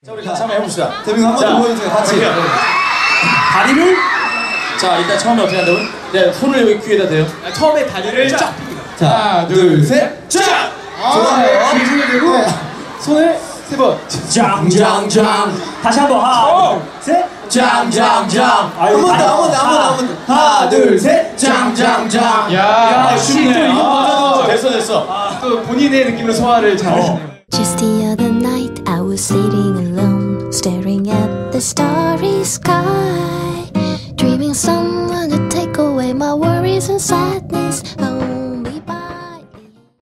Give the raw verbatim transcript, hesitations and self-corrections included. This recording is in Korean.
자, 우리 같이 한번 해봅시다. 대빈 한번 더 보여주세요. 같이. 네. 다리를 자 일단 처음에 어떻게 한다고요? 네, 손을 여기 귀에다 대요. 아, 처음에 다리를 쫙. 자, 하나, 둘, 셋, 쫙. 좋아요. 귀를 대고 네. 손을 세 번. 짱짱짱. 다시 한번 하나, 둘, 셋. 짱짱짱. 한번 더, 한번 더, 한번 더, 한번 더. 하나, 둘, 셋, 짱짱짱. 야, 역시 또 쉽네. 이거 맞아도 아, 됐어 됐어. 아, 또 본인의 느낌으로 소화를 잘하시네요. Just the other night I was sitting alone, staring at the starry sky, dreaming someone to take away my worries and sadness.